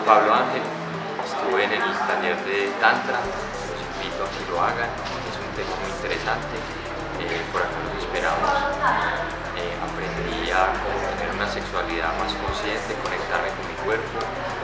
Pablo Ángel, estuve en el taller de Tantra, los invito a que lo hagan, es un tema muy interesante, por acá los esperamos. Aprendí a cómo tener una sexualidad más consciente, conectarme con mi cuerpo,